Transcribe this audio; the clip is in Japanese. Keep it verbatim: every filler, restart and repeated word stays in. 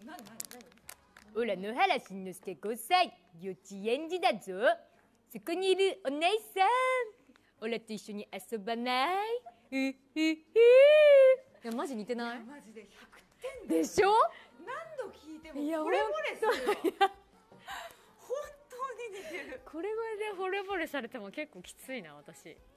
何何オラ野原しんのすけごさい、幼稚園児だぞ。そこにいるお姉さん、オラと一緒に遊ばない？ううう。いやマジ似てない？ マジでひゃくてんだよ。 でしょ？ 何度聞いてもいや惚れ惚れするよ。本当に似てる。 これぐらいで惚れ惚れされても結構きついな私。